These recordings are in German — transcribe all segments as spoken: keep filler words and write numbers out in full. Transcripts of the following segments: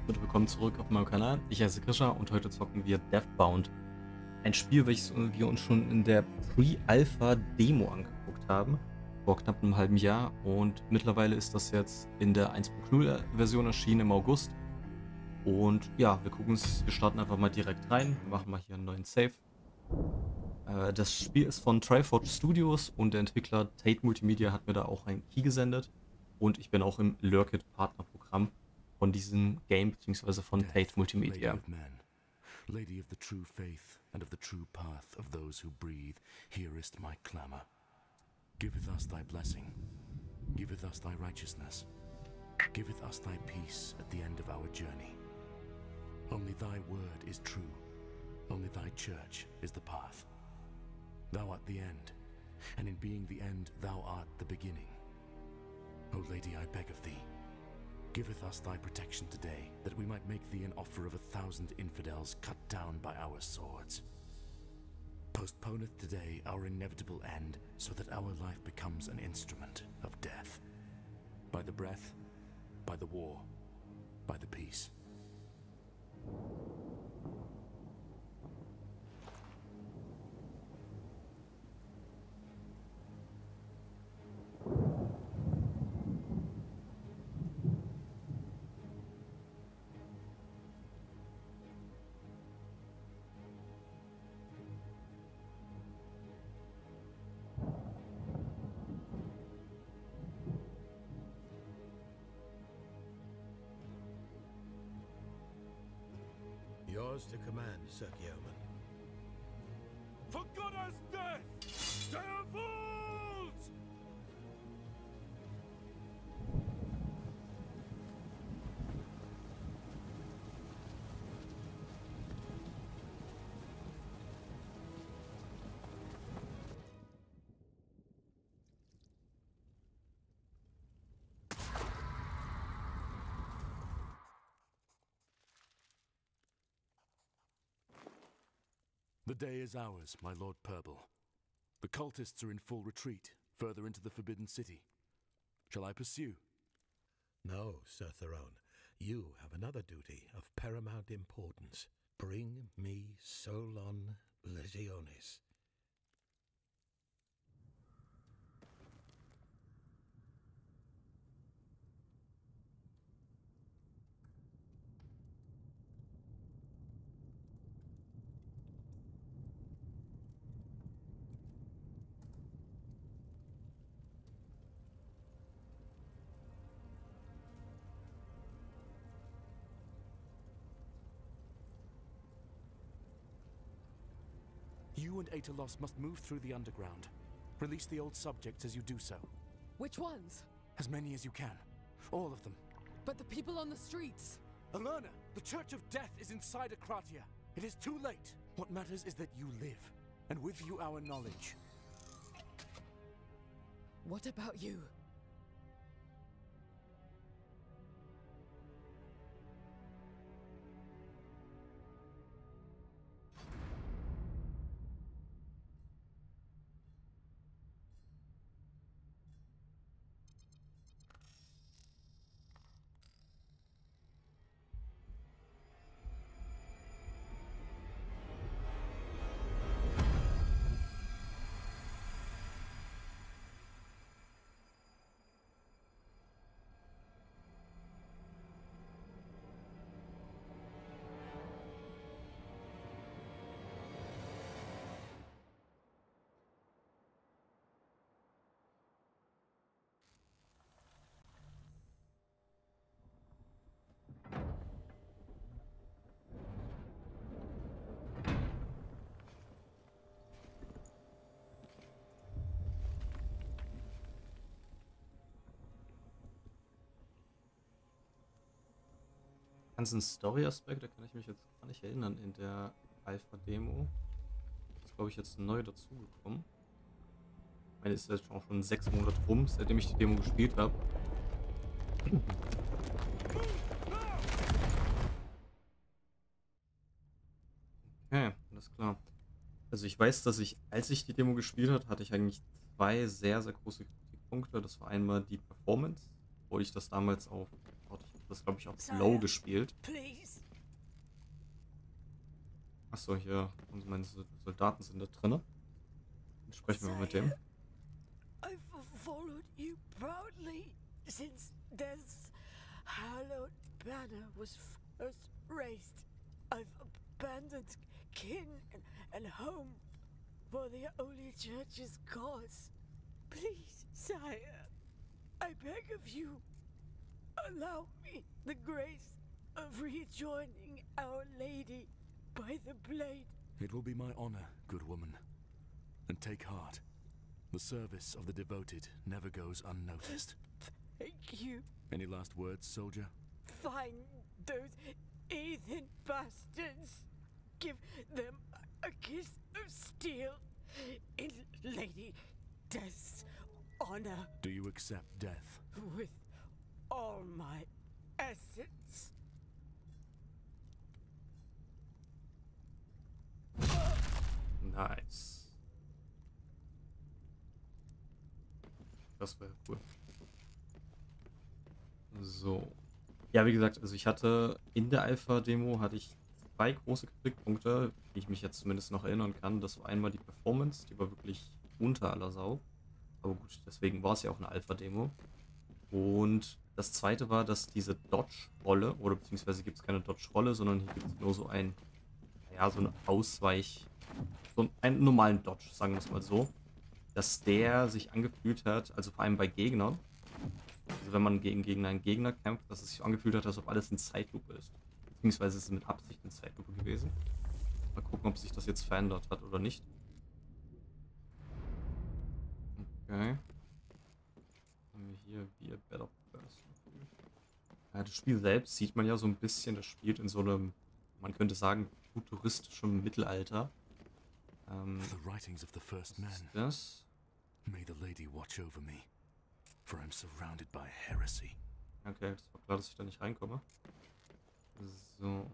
und willkommen zurück auf meinem Kanal. Ich heiße Krisha und heute zocken wir Deathbound. Ein Spiel, welches wir uns schon in der Pre-Alpha-Demo angeguckt haben, vor knapp einem halben Jahr, und mittlerweile ist das jetzt in der eins Punkt null-Version erschienen im August. Und ja, wir gucken uns, wir starten einfach mal direkt rein, wir machen mal hier einen neuen Save. Äh, das Spiel ist von Triforge Studios und der Entwickler Tate Multimedia hat mir da auch einen Key gesendet. Und ich bin auch im Lurkit-Partnerprogramm von diesem Game, beziehungsweise von Death, Tate Multimedia. Lady of men, Lady of the true faith and of the true path of those who breathe, hearest my clamor. Giveth us thy blessing, giveth us thy righteousness, giveth us thy peace at the end of our journey. Only thy word is true, only thy church is the path. Thou art the end, and in being the end, thou art the beginning. O Lady, I beg of thee, giveth us thy protection today, that we might make thee an offer of a thousand infidels cut down by our swords. Postponeth today our inevitable end, so that our life becomes an instrument of death. By the breath, by the war, by the peace. Yours to command, Sir Yeoman. For God's death! Devils! The day is ours, my Lord Purble. The cultists are in full retreat, further into the Forbidden City. Shall I pursue? No, Sir Theron. You have another duty of paramount importance. Bring me Solon Legionis. You and Aetolos must move through the underground. Release the old subjects as you do so. Which ones? As many as you can. All of them. But the people on the streets. Alerna, the Church of Death is inside Akratia. It is too late. What matters is that you live, and with you our knowledge. What about you? Ganzen Story-Aspekt, da kann ich mich jetzt gar nicht erinnern in der Alpha-Demo. Das ist, glaube ich, jetzt neu dazugekommen. Ich meine, ist jetzt auch schon sechs Monate rum, seitdem ich die Demo gespielt habe. Okay, alles klar. Also ich weiß, dass ich, als ich die Demo gespielt habe, hatte ich eigentlich zwei sehr, sehr große Kritikpunkte. Das war einmal die Performance, wo ich das damals auf, warte, ich habe das, glaube ich, auf Low gespielt. Please. Achso, hier, und meine Soldaten sind da drin. Dann sprechen wir mal mit dem. I've followed you proudly since death's hallowed banner was first raised. I've abandoned kin and, and home for the Holy Church's cause. Please, sire, I beg of you, allow me the grace of rejoining Our Lady by the blade. It will be my honor, good woman. And take heart. The service of the devoted never goes unnoticed. Thank you. Any last words, soldier? Find those heathen bastards. Give them a kiss of steel in Lady Death's honor Do you accept death? with all my essence. Nice. Das wäre cool. So. Ja, wie gesagt, also ich hatte in der Alpha-Demo hatte ich zwei große Kritikpunkte, die ich mich jetzt zumindest noch erinnern kann. Das war einmal die Performance, die war wirklich unter aller Sau. Aber gut, deswegen war es ja auch eine Alpha-Demo. Und das zweite war, dass diese Dodge-Rolle, oder beziehungsweise gibt es keine Dodge-Rolle, sondern hier gibt es nur so ein, ja, so eine Ausweich, so einen normalen Dodge, sagen wir es mal so, dass der sich angefühlt hat, also vor allem bei Gegnern, also wenn man gegen, gegen einen Gegner kämpft, dass es sich so angefühlt hat, als ob alles in Zeitlupe ist. Beziehungsweise ist es mit Absicht in Zeitlupe gewesen. Mal gucken, ob sich das jetzt verändert hat oder nicht. Okay. Haben wir hier wir Better Person. Ja, das Spiel selbst sieht man ja so ein bisschen, das spielt in so einem, man könnte sagen, futuristischem Mittelalter. Ähm, The writings of the first was ist men. das? May the lady watch over me, for I'm surrounded by heresy. Okay, das war klar, dass ich da nicht reinkomme. So.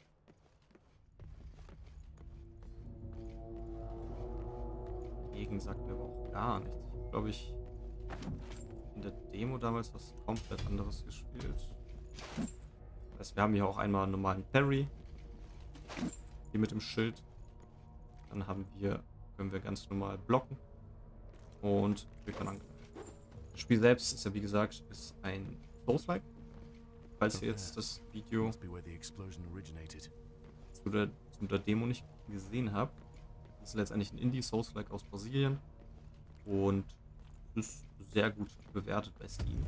Dagegen sagt mir aber auch gar nichts. Ich habe, glaube ich, in der Demo damals was komplett anderes gespielt. Das heißt, wir haben hier auch einmal einen normalen Parry. Hier mit dem Schild. Dann haben wir, können wir ganz normal blocken. Und wir können angreifen. Das Spiel selbst ist ja, wie gesagt, ist ein Souls-like. Falls ihr jetzt das Video Must be where the explosion originated. zu der, zu der Demo nicht gesehen habt, das ist letztendlich ein Indie-Souls-like aus Brasilien und ist sehr gut bewertet bei Steam.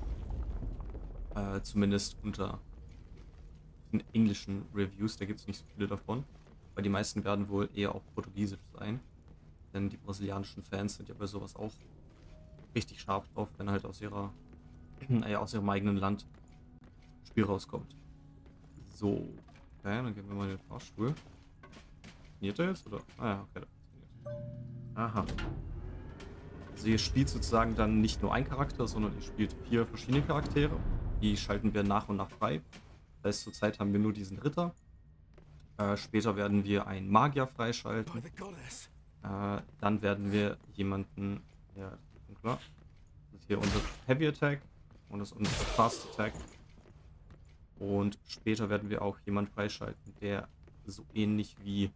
Äh, zumindest unter den englischen Reviews, da gibt es nicht so viele davon, weil die meisten werden wohl eher auf Portugiesisch sein, denn die brasilianischen Fans sind ja bei sowas auch richtig scharf drauf, wenn halt aus ihrer, naja, aus ihrem eigenen Land Spiel rauskommt. So, okay, dann gehen wir mal in den Fahrstuhl. Funktioniert der jetzt, oder? Ah ja, okay, der funktioniert. Aha. Also ihr spielt sozusagen dann nicht nur ein Charakter, sondern ihr spielt vier verschiedene Charaktere. Die schalten wir nach und nach frei. Das heißt, zurzeit haben wir nur diesen Ritter. Äh, später werden wir einen Magier freischalten. By the goddess! Äh, dann werden wir jemanden, ja, das ist schon klar. Das ist hier unser Heavy Attack und das ist unser Fast Attack. Und später werden wir auch jemanden freischalten, der so ähnlich wie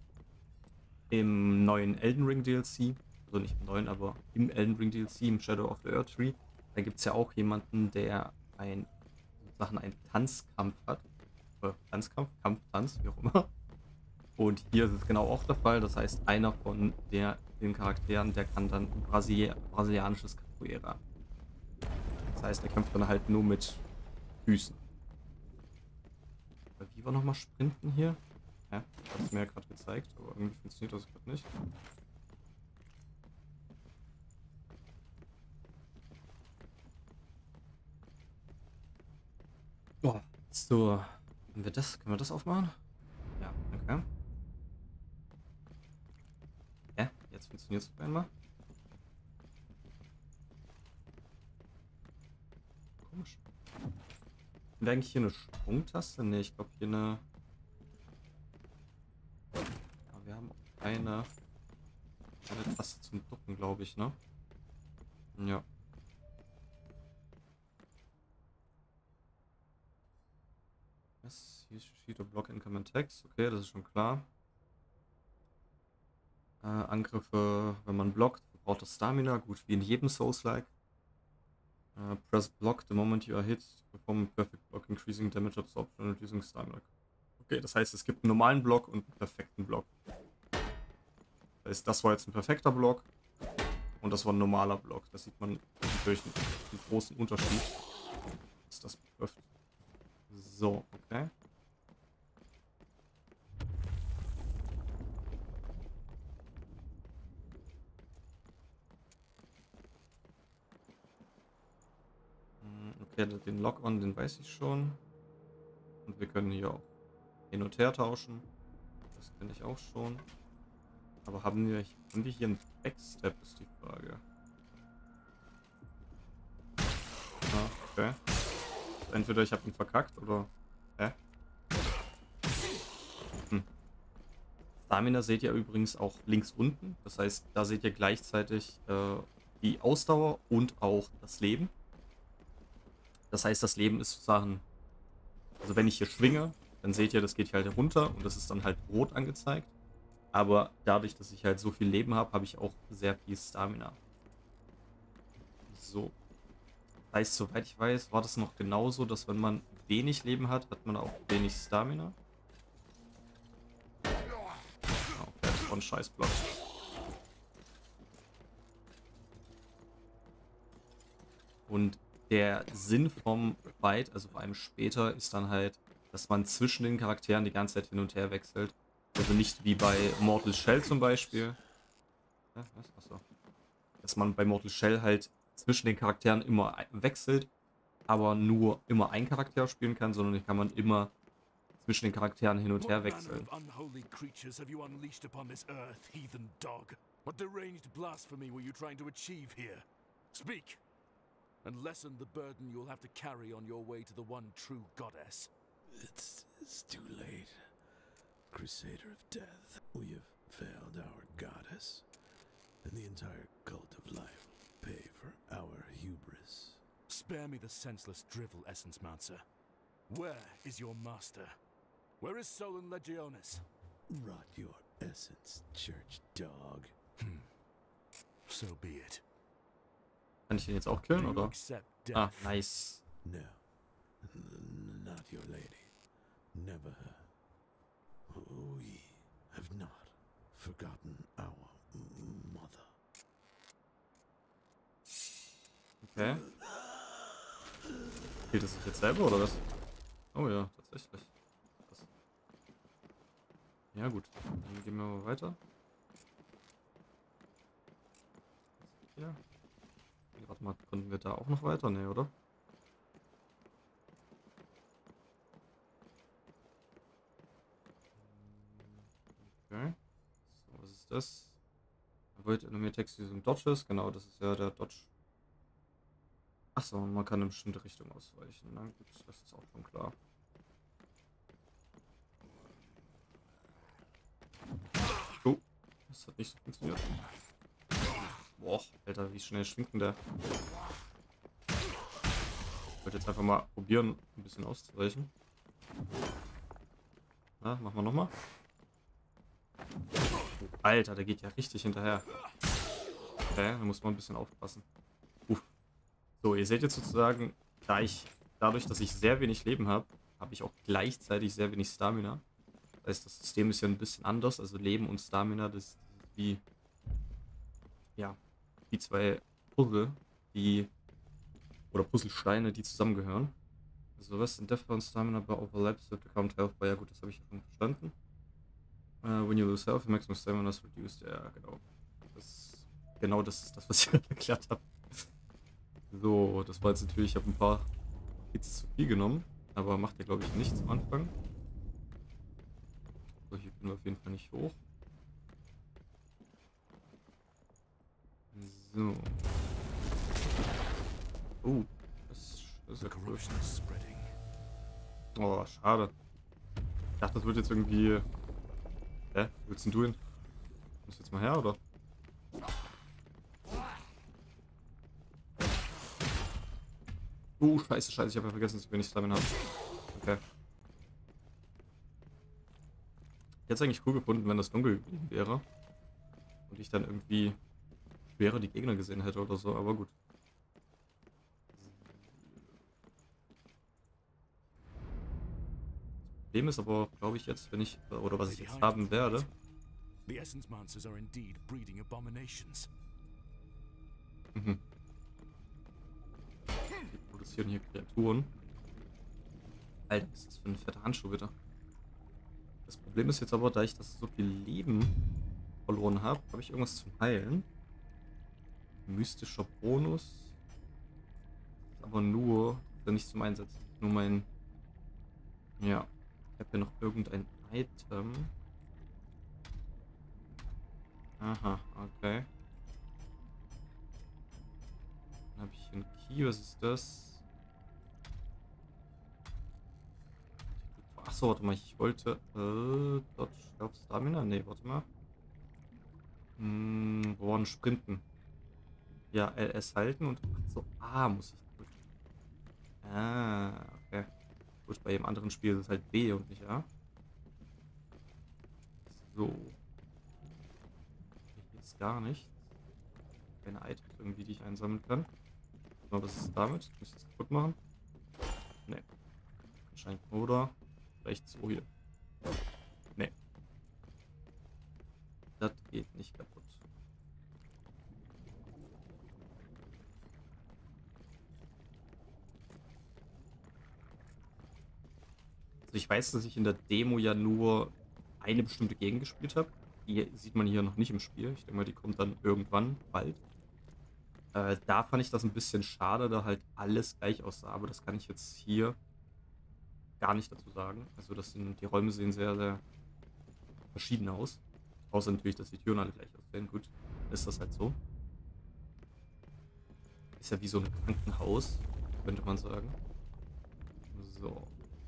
im neuen Elden Ring D L C, also nicht im neuen, aber im Elden Ring D L C, im Shadow of the Earth Tree, da gibt es ja auch jemanden, der ein, Sachen einen Tanzkampf hat. Oder Tanzkampf, Kampftanz, wie auch immer. Und hier ist es genau auch der Fall, das heißt, einer von der, den Charakteren, der kann dann Brasili brasilianisches Capoeira. Das heißt, er kämpft dann halt nur mit Füßen. Wie war nochmal Sprinten hier? Ja, das hat es mir ja gerade gezeigt, aber irgendwie funktioniert das gerade nicht. Oh, so. Können wir das, können wir das aufmachen? Ja, okay. Ja, jetzt funktioniert es auf einmal. Komisch. Haben wir eigentlich hier eine Sprungtaste? Ne, ich glaube hier eine... Ja, wir haben auch keine... Eine Taste zum Ducken, glaube ich, ne? Ja. Yes, use sheet or block incoming attacks. Okay, das ist schon klar. Äh, Angriffe, wenn man blockt, braucht das Stamina. Gut, wie in jedem Souls-like. Uh, press block the moment you are hit to perform a perfect block, increasing damage absorption and reducing stamina. Okay, das heißt, es gibt einen normalen Block und einen perfekten Block. Das heißt, das war jetzt ein perfekter Block und das war ein normaler Block. Da sieht man natürlich einen, einen großen Unterschied, was das betrifft. So, okay. Okay, den Lock-on, den weiß ich schon. Und wir können hier auch hin und her tauschen. Das kenne ich auch schon. Aber haben wir, haben wir hier einen Backstep, ist die Frage. Ah, okay. Entweder ich habe ihn verkackt oder... Hä? Hm. Stamina seht ihr übrigens auch links unten. Das heißt, da seht ihr gleichzeitig äh, die Ausdauer und auch das Leben. Das heißt, das Leben ist sozusagen, also wenn ich hier schwinge, dann seht ihr, das geht hier halt runter und das ist dann halt rot angezeigt. Aber dadurch, dass ich halt so viel Leben habe, habe ich auch sehr viel Stamina. So. Das heißt, soweit ich weiß, war das noch genauso, dass wenn man wenig Leben hat, hat man auch wenig Stamina. Oh, das war ein Scheißblock. Und der Sinn vom Fight, also vor allem später, ist dann halt, dass man zwischen den Charakteren die ganze Zeit hin und her wechselt. Also nicht wie bei Mortal Shell zum Beispiel. Ja, was? Achso. Dass man bei Mortal Shell halt zwischen den Charakteren immer wechselt, aber nur immer ein Charakter spielen kann, sondern kann man immer zwischen den Charakteren hin und her wechseln. What deranged blasphemy were you trying to achieve here? Speak! And lessen the burden you'll have to carry on your way to the one true goddess. It's, it's too late. Crusader of Death. We have failed our goddess, and the entire cult of life will pay for our hubris. Spare me the senseless drivel, Essence Mouncer. Where is your master? Where is Solon Legionis? Rot your essence, church dog. Hmm. So be it. Kann ich ihn jetzt auch killen, oder? Ah, nice. No, not your lady. Never her. We have not forgotten our mother. Okay. Killt es sich jetzt selber, oder was? Oh ja, tatsächlich. Krass. Ja gut, dann gehen wir mal weiter. Ja. Warte mal, konnten wir da auch noch weiter? Ne, oder? Okay. So, was ist das? Avoid enemy text using dodges. Genau, das ist ja der Dodge. Achso, man kann in bestimmte Richtung ausweichen. Na gut, das ist auch schon klar. Oh, das hat nicht so funktioniert. Boah, Alter, wie schnell schwingt denn der? Ich wollte jetzt einfach mal probieren, ein bisschen auszuweichen. Na, machen wir nochmal. Oh, Alter, der geht ja richtig hinterher. Okay, da muss man ein bisschen aufpassen. Uff. So, ihr seht jetzt sozusagen, da ich, dadurch, dass ich sehr wenig Leben habe, habe ich auch gleichzeitig sehr wenig Stamina. Das heißt, das System ist ja ein bisschen anders. Also Leben und Stamina, das ist wie... Ja, die zwei Puzzle, die oder Puzzlesteine, die zusammengehören. Also was in Death Bound Stamina by overlaps with the count health by, ja gut, das habe ich schon verstanden. Uh, when you lose health, maximum stamina is reduced. Ja, genau. Das, genau das ist das, was ich gerade erklärt habe. So, das war jetzt natürlich, ich habe ein paar Hits zu viel genommen, aber macht ja glaube ich nichts am Anfang. So, hier können wir auf jeden Fall nicht hoch. So. Oh, das, das ist ja cool. Oh, schade. Ich dachte, das wird jetzt irgendwie... Hä? Wo willst denn du hin? Muss jetzt mal her, oder? Oh, scheiße, scheiße. Ich habe ja vergessen, dass ich wenig Stamina habe. Okay. Ich hätte es eigentlich cool gefunden, wenn das dunkel geblieben wäre. Und ich dann irgendwie schwerer die Gegner gesehen hätte oder so, aber gut. Das Problem ist aber, glaube ich, jetzt, wenn ich, oder was ich jetzt haben werde. The Essence Monsters are indeed breeding abominations. Mhm. Die produzieren hier Kreaturen. Alter, was ist das für ein fetter Handschuh, bitte? Das Problem ist jetzt aber, da ich das so viel Leben verloren habe, habe ich irgendwas zum Heilen. Mystischer Bonus. Aber nur, nicht zum Einsetzen. Nur mein... Ja. Ich habe hier noch irgendein Item. Aha, okay. Dann habe ich einen Key, was ist das? Achso, warte mal, ich wollte... Äh, dort, ich glaube Stamina? Ne, warte mal. Hm, wo waren Sprinten? Ja, L S halten und... Achso, A muss ich drücken. Ah, okay. Gut, bei jedem anderen Spiel ist es halt B und nicht A. So. Hier ist gar nichts. Keine Items irgendwie, die ich einsammeln kann. Aber was ist damit? Muss ich das kaputt machen? Ne. Anscheinend. Oder vielleicht so hier. Ne. Das geht nicht kaputt. Also ich weiß, dass ich in der Demo ja nur eine bestimmte Gegend gespielt habe. Die sieht man hier noch nicht im Spiel. Ich denke mal, die kommt dann irgendwann bald. Äh, da fand ich das ein bisschen schade, da halt alles gleich aussah. Aber das kann ich jetzt hier gar nicht dazu sagen. Also das sind, die Räume sehen sehr, sehr verschieden aus. Außer natürlich, dass die Türen alle gleich aussehen. Gut, ist das halt so. Ist ja wie so ein Krankenhaus, könnte man sagen. So.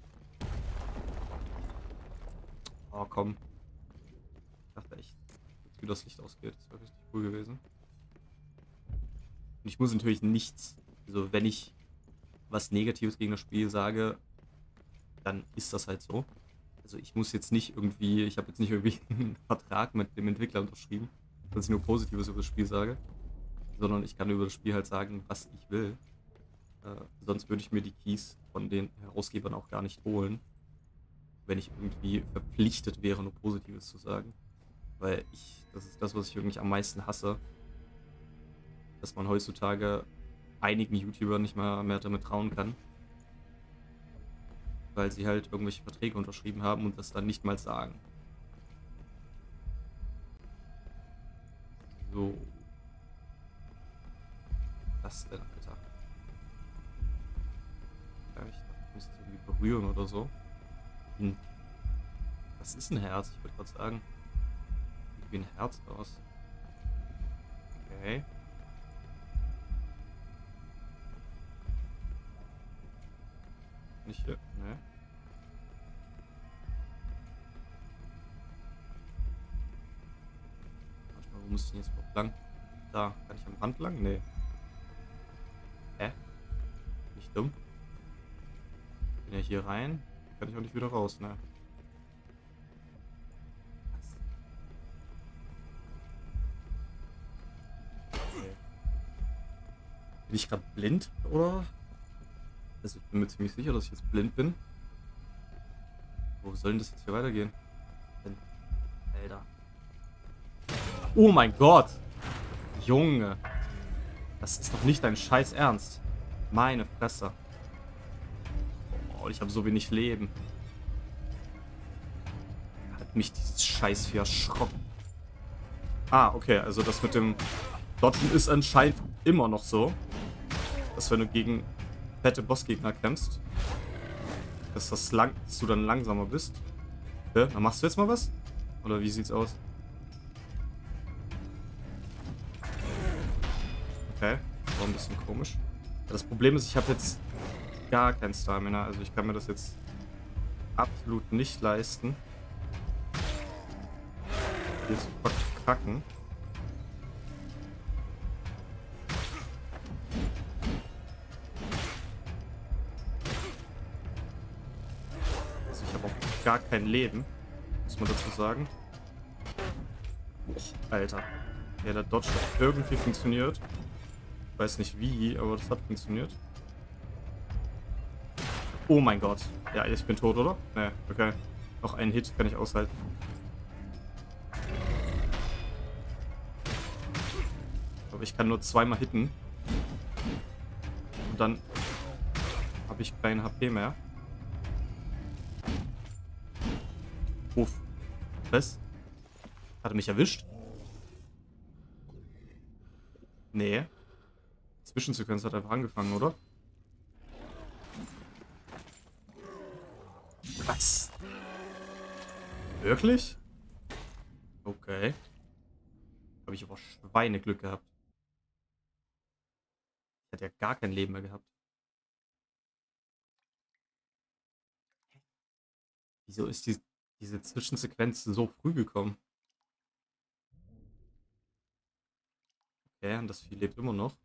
Oh, komm. Ich dachte echt, wie das Licht ausgeht. Das wäre richtig cool gewesen. Und ich muss natürlich nichts, also wenn ich was Negatives gegen das Spiel sage, dann ist das halt so. Also ich muss jetzt nicht irgendwie, ich habe jetzt nicht irgendwie einen Vertrag mit dem Entwickler unterschrieben, dass ich nur Positives über das Spiel sage, sondern ich kann über das Spiel halt sagen, was ich will. Äh, sonst würde ich mir die Keys von den Herausgebern auch gar nicht holen, wenn ich irgendwie verpflichtet wäre, nur Positives zu sagen. Weil ich, das ist das, was ich wirklich am meisten hasse, dass man heutzutage einigen YouTubern nicht mal mehr damit trauen kann, weil sie halt irgendwelche Verträge unterschrieben haben und das dann nicht mal sagen. So. Was denn, Alter? Ja, ich dachte, ich muss das irgendwie berühren oder so. Hm. Was ist ein Herz? Ich würde gerade sagen. Sieht wie ein Herz aus. Okay. Nicht hier, ne? Manchmal, wo muss ich denn jetzt überhaupt lang? Da, kann ich am Rand lang? Ne. Hä? Nicht dumm. Bin ja hier rein. Kann ich auch nicht wieder raus, ne? Was? Okay. Bin ich gerade blind, oder? Also ich bin mir ziemlich sicher, dass ich jetzt blind bin. Wo soll denn das jetzt hier weitergehen? Denn, Alter. Oh mein Gott! Junge! Das ist doch nicht dein Scheiß Ernst. Meine Fresse. Oh, ich habe so wenig Leben. Hat mich dieses Scheißvieh erschrocken. Ah, okay, also das mit dem Dodgen ist anscheinend immer noch so. Dass wenn du gegen fette Bossgegner kämpfst, dass, das lang, dass du dann langsamer bist. Ja, dann machst du jetzt mal was? Oder wie sieht's aus? Okay, war ein bisschen komisch. Das Problem ist, ich habe jetzt gar kein Stamina, also ich kann mir das jetzt absolut nicht leisten, hier zu verkacken. gar kein Leben. muss man dazu sagen. Alter. Ja, der Dodge hat irgendwie funktioniert. Ich weiß nicht wie, aber das hat funktioniert. Oh mein Gott. Ja, ich bin tot, oder? Ne, okay. Noch einen Hit kann ich aushalten. Aber ich kann nur zweimal hitten. Und dann habe ich kein H P mehr. Uff. Was? Hat er mich erwischt? Nee. Die Zwischensequenz hat einfach angefangen, oder? Was? Wirklich? Okay. Habe ich aber Schweineglück gehabt. Ich hätte ja gar kein Leben mehr gehabt. Wieso ist die, diese Zwischensequenz so früh gekommen? Okay, und das Vieh lebt immer noch.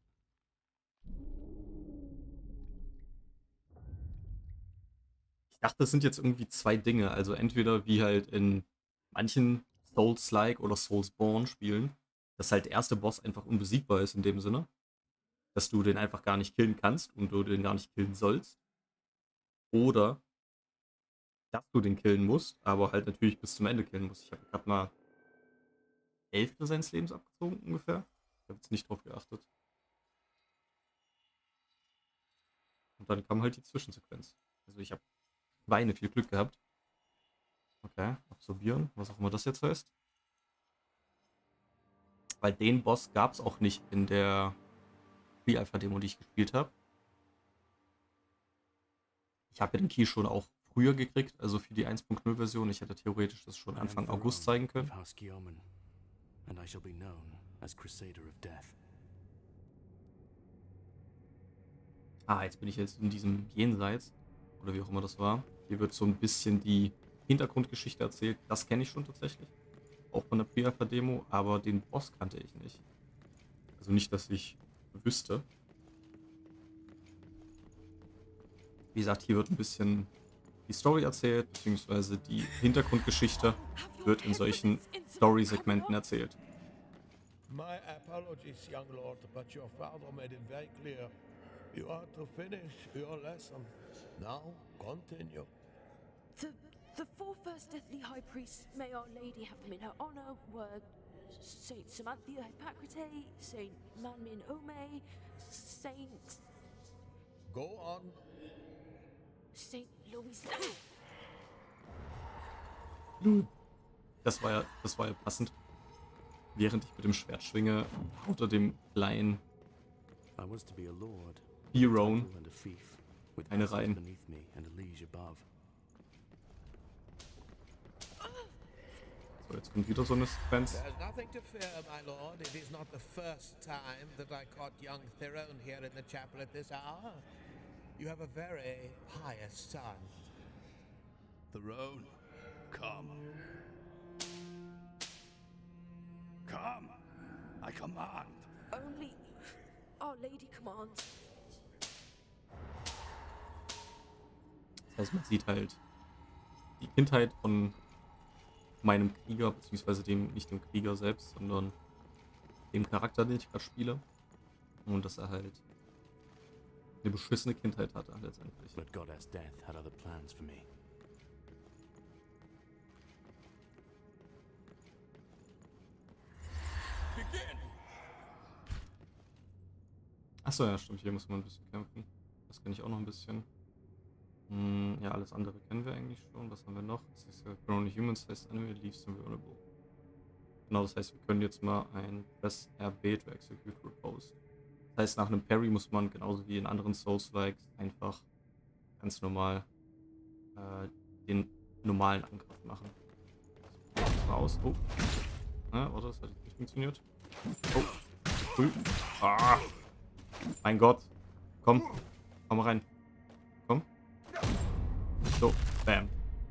Ich dachte, das sind jetzt irgendwie zwei Dinge. Also entweder wie halt in manchen Souls-like oder Soulsborne-Spielen, dass halt der erste Boss einfach unbesiegbar ist in dem Sinne. Dass du den einfach gar nicht killen kannst und du den gar nicht killen sollst. Oder dass du den killen musst, aber halt natürlich bis zum Ende killen musst. Ich habe gerade mal Hälfte seines Lebens abgezogen ungefähr. Ich habe jetzt nicht drauf geachtet. Und dann kam halt die Zwischensequenz. Also ich habe Schweine viel Glück gehabt. Okay, absorbieren, was auch immer das jetzt heißt. Weil den Boss gab es auch nicht in der Pre-Alpha-Demo, die ich gespielt habe. Ich habe ja den Key schon auch früher gekriegt, also für die eins Punkt null Version. Ich hätte theoretisch das schon Anfang August zeigen können. Ah, jetzt bin ich jetzt in diesem Jenseits, oder wie auch immer das war. Hier wird so ein bisschen die Hintergrundgeschichte erzählt. Das kenne ich schon tatsächlich. Auch von der Pre-Alpha-Demo, aber den Boss kannte ich nicht. Also nicht, dass ich wüsste. Wie gesagt, hier wird ein bisschen die Story erzählt, beziehungsweise die Hintergrundgeschichte wird in solchen Story-Segmenten erzählt. My apologies, young lord, but your father made it very clear. You are to finish your lesson. Now, continue. The the four first deathly high priests, may Our Lady have them in her honor, were Saint Samanthia Hippocrate, Saint Manmin Ome, Saint... Go on. Saint Louis... Das war ja, das war ja passend. Während ich mit dem Schwert schwinge, haut er dem kleinen Hero eine rein. So, jetzt kommt wieder so eine Sequenz. There's nothing to fear, my lord. It is not the first time that I caught young Tyrone here in the chapel at this hour. You have a very pious son. Tyrone, come. Come! I command! Only Our Lady commands. Das heißt, man sieht halt die Kindheit von meinem Krieger, beziehungsweise dem, nicht dem Krieger selbst, sondern dem Charakter, den ich gerade spiele. Und dass er halt eine beschissene Kindheit hatte, letztendlich. But Goddess Death had other plans for me. Achso, ja, stimmt. Hier muss man ein bisschen kämpfen. Das kenne ich auch noch ein bisschen. Hm, ja, alles andere kennen wir eigentlich schon. Was haben wir noch? Das ist ja Grown Humans heißt Enemy Leaves Invulnerable. Genau, das heißt, wir können jetzt mal ein Press R B to execute Riposte. Das heißt, nach einem Parry muss man genauso wie in anderen Souls-Likes einfach ganz normal äh, den normalen Angriff machen. So, das mal aus. Oh. Ja, oder? Das hat jetzt nicht funktioniert. Oh. Früh. Ah. Mein Gott. Komm. Komm rein. Komm. So. Bam.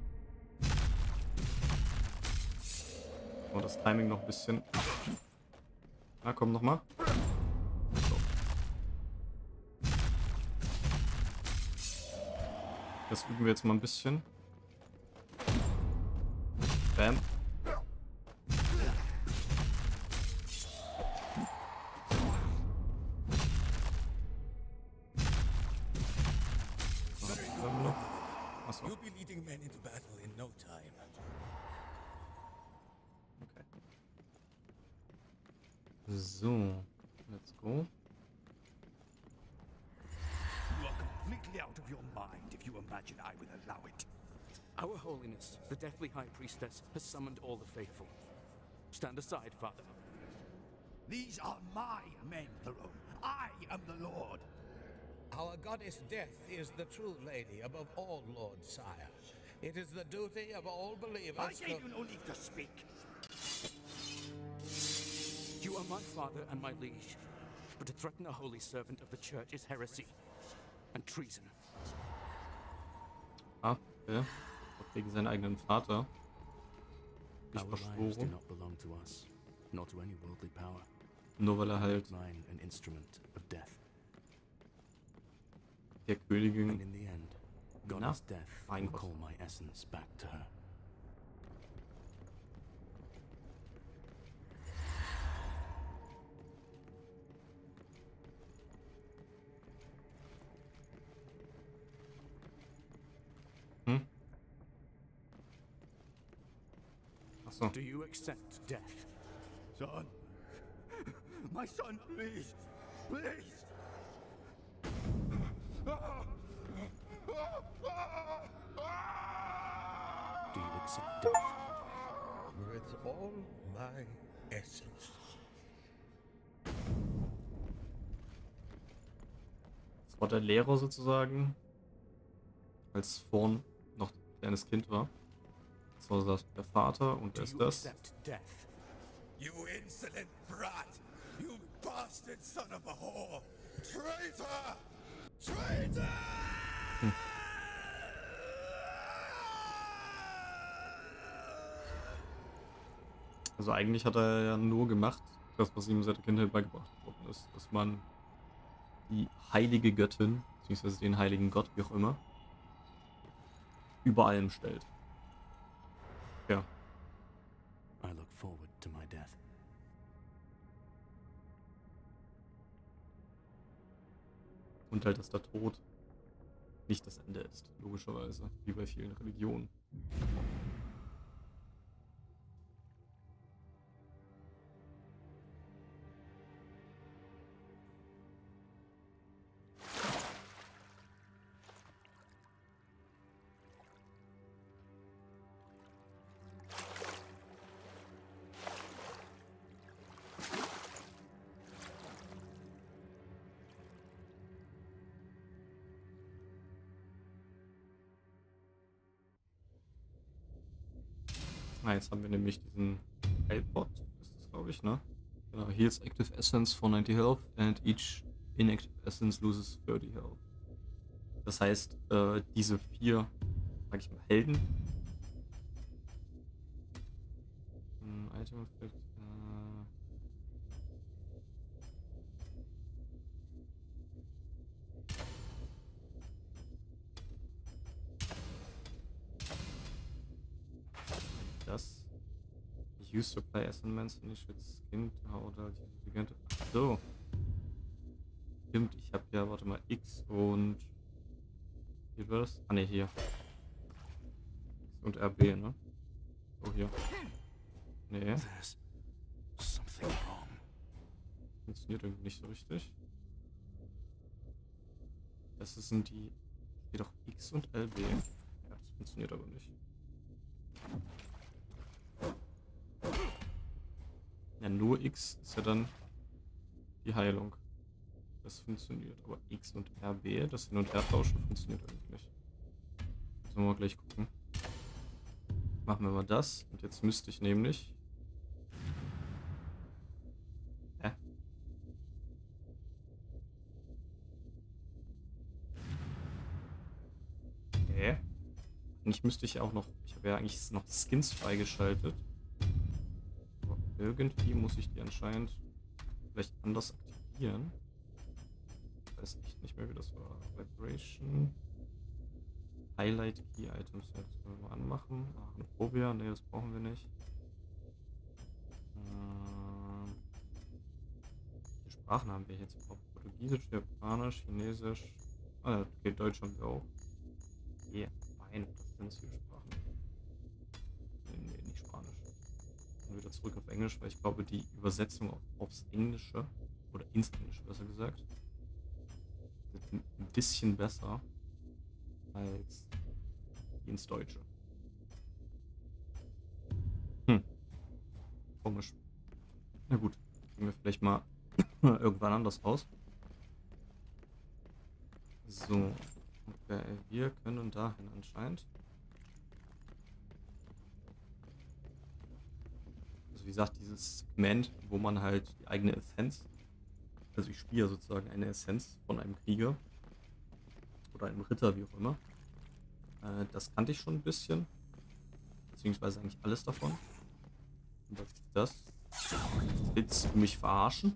Und das Timing noch ein bisschen. Na, komm nochmal. So. Das üben wir jetzt mal ein bisschen. Bam. Achso. You'll be leading men into battle in no time. Okay. So, let's go. You are completely out of your mind if you imagine I will allow it. Our Holiness, the Deathly High Priestess, has summoned all the faithful. Stand aside, Father. These are my men, Throne. I am the Lord. Our goddess Death is the true lady above all, Lord Sire. It is the duty of all believers I to... gave you no leave to speak. You are my father and my liege, but to threaten a holy servant of the Church is heresy and treason. Ah, okay. Gegen seinen eigenen Vater. Ich Our lives do verschwore. not belong to us, nor to any worldly power. Nur weil er halt Mine an instrument of death. der Königin. And in the end, Na, Goddess Death mein will Gott. call my essence back to her. Hm? Achso. Do you accept death? Son. My son, please. Please. Do you accept death? With all my essence. Das war der Lehrer sozusagen, als Thorn noch ein kleines Kind war. Das war das, der Vater und Do wer ist you das? accept death? You insolent brat! You bastard son of a whore! Traitor! Traitor! Also eigentlich hat er ja nur gemacht, das was ihm seit der Kindheit beigebracht worden ist, dass man die heilige Göttin, beziehungsweise den heiligen Gott, wie auch immer, über allem stellt. Ja. I look forward to my death. Und halt, dass der Tod nicht das Ende ist, logischerweise, wie bei vielen Religionen. Ah, jetzt haben wir nämlich diesen Heilpot, ist das glaube ich, ne? Genau, heals active essence for ninety health and each inactive essence loses thirty health. Das heißt, äh, diese vier, sag ich mal, Helden. Hm, Item Effect, äh, das. Use supply essence initiates skin oder so. Stimmt, ich habe ja, warte mal, X und hier war das? Ah ne, hier. X und R B, ne? Oh, hier. Nee, There's something wrong. funktioniert irgendwie nicht so richtig. Das sind die. Hier doch X und L B. Ja, das funktioniert aber nicht. Ja, nur X ist ja dann die Heilung. Das funktioniert. Aber X und R B, das Hin- und Her-Tauschen funktioniert irgendwie nicht. Müssen wir mal gleich gucken. Machen wir mal das. Und jetzt müsste ich nämlich... Hä? Hä? Eigentlich müsste ich auch noch... Ich habe ja eigentlich noch Skins freigeschaltet. Aber irgendwie muss ich die anscheinend vielleicht anders aktivieren. Ich weiß echt nicht mehr, wie das war. Vibration. Highlight Key Items jetzt mal anmachen. Ach, eine Phobia, ne, das brauchen wir nicht. Ähm, die Sprachen haben wir jetzt auch. Portugiesisch, Japanisch, Chinesisch. Ah, ja, okay, Deutsch haben wir auch. Yeah, meine, das sind viele Sprachen. Nee, nee, nicht Spanisch. Dann wieder zurück auf Englisch, weil ich glaube, die Übersetzung auf, aufs Englische, oder ins Englische besser gesagt, ist ein bisschen besser als die ins Deutsche. Hm. Komisch. Na gut, gehen wir vielleicht mal irgendwann anders raus. So. Okay, wir können dahin anscheinend. Also wie gesagt, dieses Segment, wo man halt die eigene Essenz, also ich spiele sozusagen eine Essenz von einem Krieger oder einem Ritter, wie auch immer. Äh, das kannte ich schon ein bisschen. Beziehungsweise eigentlich alles davon. Und was ist das? Willst du mich verarschen?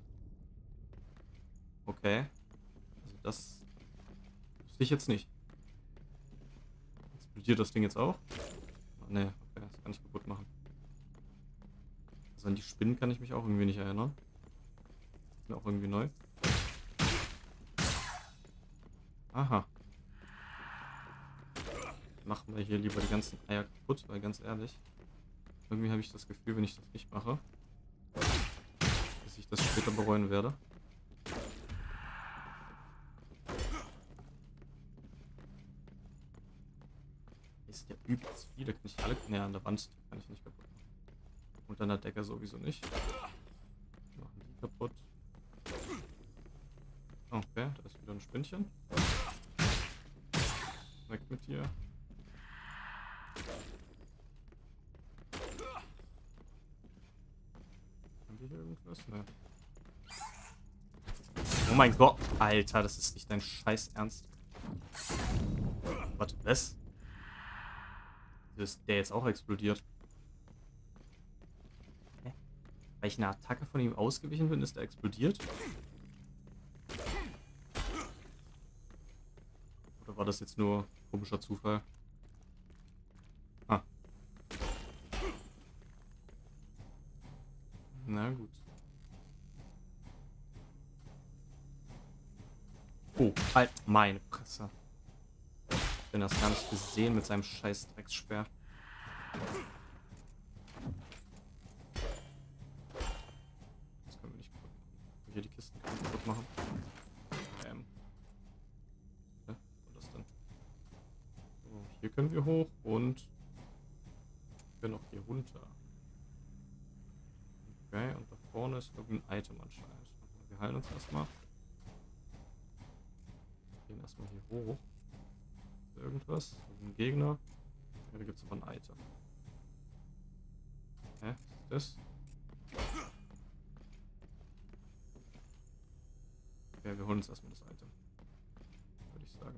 Okay. Also das wusste ich jetzt nicht. Explodiert das Ding jetzt auch? Oh, ne, okay, das kann ich kaputt machen. Also an die Spinnen kann ich mich auch irgendwie nicht erinnern. Ist mir auch irgendwie neu. Aha. Machen wir hier lieber die ganzen Eier kaputt, weil ganz ehrlich, irgendwie habe ich das Gefühl, wenn ich das nicht mache, dass ich das später bereuen werde. Ist ja übelst viele, kann ich alle, ne, an der Wand kann ich nicht kaputt machen. Und an der Decke sowieso nicht. Wir machen die kaputt. Okay, da ist wieder ein Spinnchen. Weg mit dir. Haben wir hier irgendwas? Ne. Oh mein Gott, Alter, das ist nicht dein Scheiß Ernst. Warte, was? Ist der jetzt auch explodiert? Hä? Weil ich eine Attacke von ihm ausgewichen bin, ist er explodiert? Oder war das jetzt nur komischer Zufall? Ah. Na gut. Oh, halt, meine Fresse. Ich bin das gar nicht gesehen mit seinem scheiß Dreckssperr. Das können wir nicht kaputt machen. Hier die Kisten können wir kaputt machen. Ähm. Ja, was ist das denn? So, hier können wir hoch und wir können auch hier runter. Okay, und da vorne ist irgendein Item anscheinend. Wir heilen uns erstmal. Gehen erstmal hier hoch. Irgendwas? Ein Gegner? Ja, da gibt es aber ein Item. Hä? Was ist das? Okay, wir holen uns erstmal das Item. Würde ich sagen.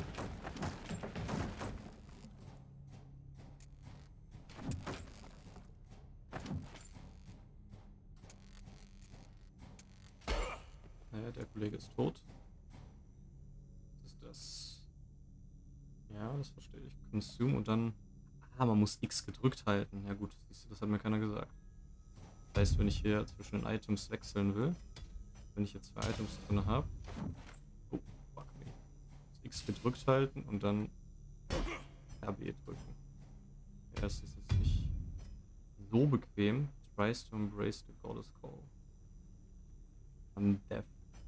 Naja, der Kollege ist tot. Was ist das? Ja, das verstehe ich. Consume und dann... Ah, man muss X gedrückt halten. Ja gut, siehst du, das hat mir keiner gesagt. Das heißt, wenn ich hier zwischen den Items wechseln will, wenn ich jetzt zwei Items drin habe... Oh, fuck me. X gedrückt halten und dann R B drücken. Ja, das ist jetzt nicht so bequem. Tries to embrace the goddess call. Undeath.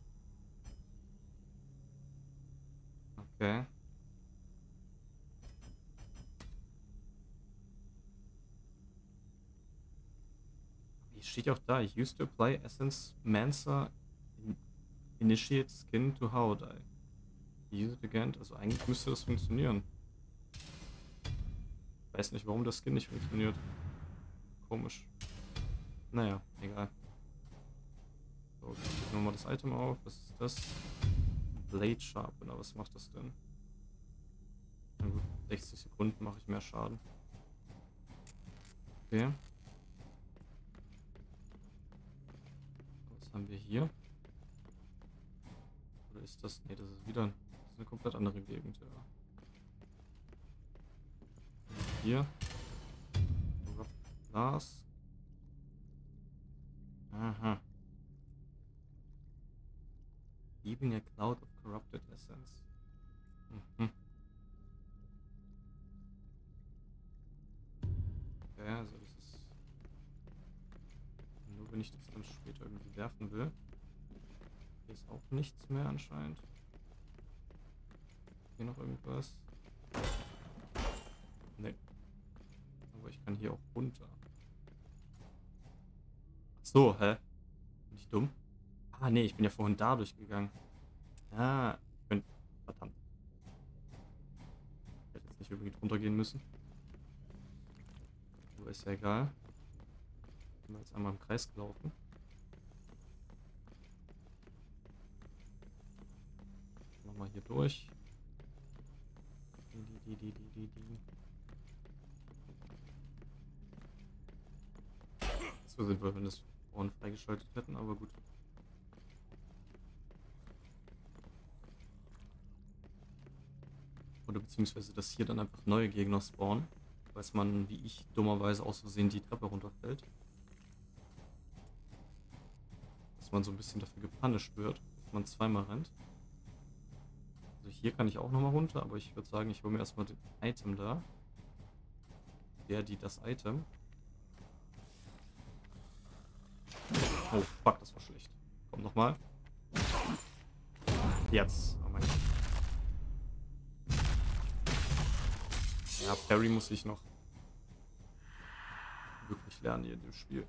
Okay. Hier steht auch da, ich used to apply Essence Mancer in Initiate Skin to How Die. Use it again. Also eigentlich müsste das funktionieren. Ich weiß nicht, warum das Skin nicht funktioniert. Komisch. Naja, egal. So, ich nehme nochmal das Item auf. Was ist das? Blade Sharpener. Was macht das denn? Na gut, sechzig Sekunden mache ich mehr Schaden. Okay. Was haben wir hier? Oder ist das... Ne, das ist wieder das ist eine komplett andere Gegend, ja. Hier. Glas. Aha. Leaving a cloud of corrupted essence. Mhm. Okay, also das ist nur, wenn ich das dann später irgendwie werfen will. Hier ist auch nichts mehr anscheinend. Hier noch irgendwas? Nee. Aber ich kann hier auch runter. Ach so, hä? Bin ich dumm? Ah, nee, ich bin ja vorhin da durchgegangen. Ah, ich bin... Verdammt. Ich hätte jetzt nicht unbedingt runtergehen müssen. Aber ist ja egal. Ich bin jetzt einmal im Kreis gelaufen. Nochmal hier durch. Die, die, die, die, die, die. Das wäre sinnvoll, wenn das vorhin freigeschaltet hätten, aber gut. Oder beziehungsweise, dass hier dann einfach neue Gegner spawnen. Weiß man, wie ich dummerweise aus Versehen die Treppe runterfällt. Dass man so ein bisschen dafür gepunished wird, dass man zweimal rennt. Also hier kann ich auch nochmal runter, aber ich würde sagen, ich hole mir erstmal den Item da. Der, die, das Item. Oh, fuck, das war schlecht. Komm nochmal. Jetzt. Oh mein Gott. Ja, Parry muss ich noch wirklich lernen hier in dem Spiel.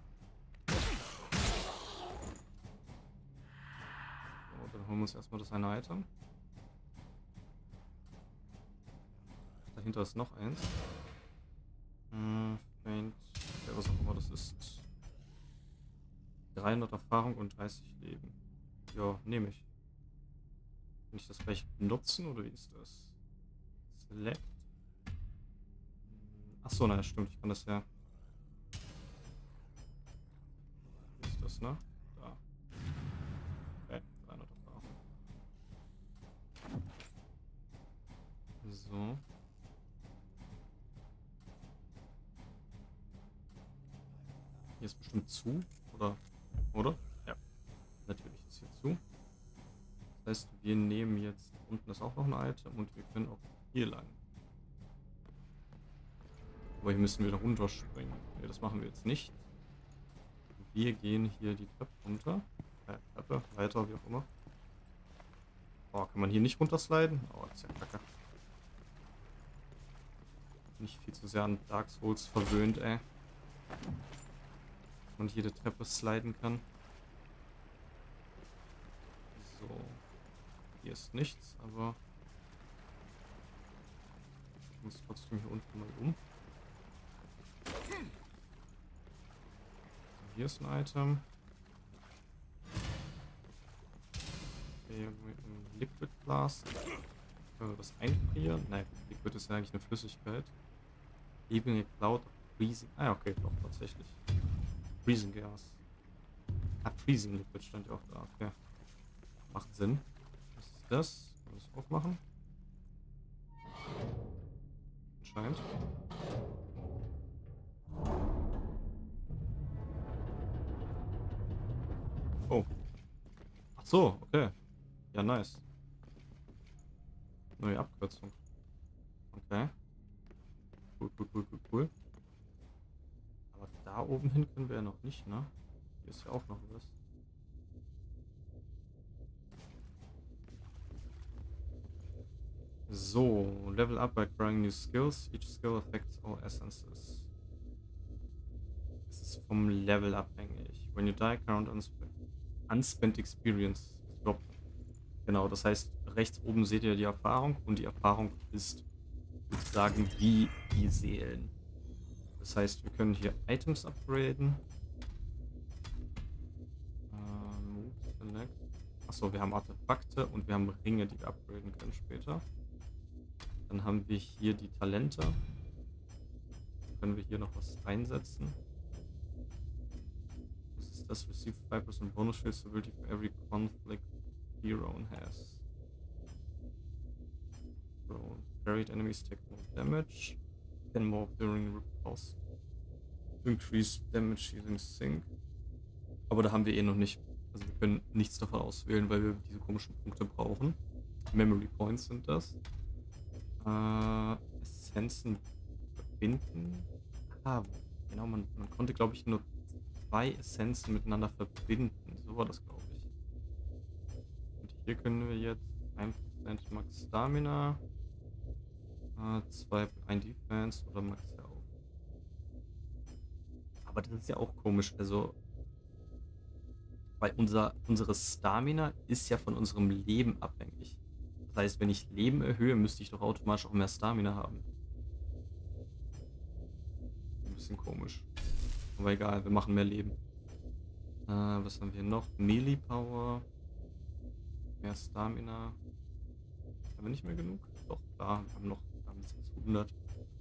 So, dann holen wir uns erstmal das eine Item. Dahinter ist noch eins. Hm, Faint. Ja, was auch immer das ist. dreihundert Erfahrung und dreißig Leben. Ja, nehme ich. Kann ich das gleich benutzen oder wie ist das? Select. Achso, naja, stimmt. Ich kann das ja. Wie ist das, ne? Da. Okay, dreihundert Erfahrung. So. Hier ist bestimmt zu, oder? Oder? Ja. Natürlich ist hier zu. Das heißt, wir nehmen jetzt, unten ist auch noch ein Item und wir können auch hier lang. Aber hier müssen wir da runterspringen. Ne, das machen wir jetzt nicht. Wir gehen hier die Treppe runter. Äh, Treppe, weiter, wie auch immer. Oh, kann man hier nicht runtersliden? Oh, das ist ja kacke. Nicht viel zu sehr an Dark Souls verwöhnt, ey. Man jede Treppe sliden kann. So. Hier ist nichts, aber ich muss trotzdem hier unten mal um. So, hier ist ein Item. Okay, ein Liquid Glass. Können wir das einfrieren? Nein, Liquid ist ja eigentlich eine Flüssigkeit. Leaving a cloud of freezing. Ah, okay, doch, tatsächlich. Freezing Gas. Ah, Freezing Liquid stand ja auch da. Okay. Macht Sinn. Was ist das? Kann ich das aufmachen? Anscheinend. Oh. Ach so, okay. Ja, nice. Neue Abkürzung. Okay. Cool, cool, cool, cool, cool. Aber da oben hin können wir ja noch nicht, ne? Hier ist ja auch noch was. So, level up by acquiring new skills. Each skill affects all essences. Das ist vom Level abhängig. When you die, count unspent, unspent experience drop. Genau, das heißt, rechts oben seht ihr die Erfahrung und die Erfahrung ist sozusagen wie die Seelen. Das heißt, wir können hier Items upgraden. Ähm, select. Achso, wir haben Artefakte und wir haben Ringe, die wir upgraden können später. Dann haben wir hier die Talente. Dann können wir hier noch was einsetzen. Was ist das? Receive five percent bonus shield stability for every conflict hero has. So, buried enemies take no damage. Then move during repulse. Increase damage using sync. Aber da haben wir eh noch nicht. Also wir können nichts davon auswählen, weil wir diese komischen Punkte brauchen. Memory Points sind das. Äh, Essenzen verbinden. Ah, genau, man, man konnte, glaube ich, nur zwei Essenzen miteinander verbinden. So war das, glaube ich. Und hier können wir jetzt ein Prozent Max Stamina, zwei, ein Defense oder Max Health. Aber das ist ja auch komisch, also weil unser, unsere Stamina ist ja von unserem Leben abhängig. Das heißt, wenn ich Leben erhöhe, müsste ich doch automatisch auch mehr Stamina haben. Ein bisschen komisch. Aber egal, wir machen mehr Leben. Äh, was haben wir noch? Melee Power. Mehr Stamina. Haben wir nicht mehr genug? Doch, klar, wir haben noch wir haben sechshundert.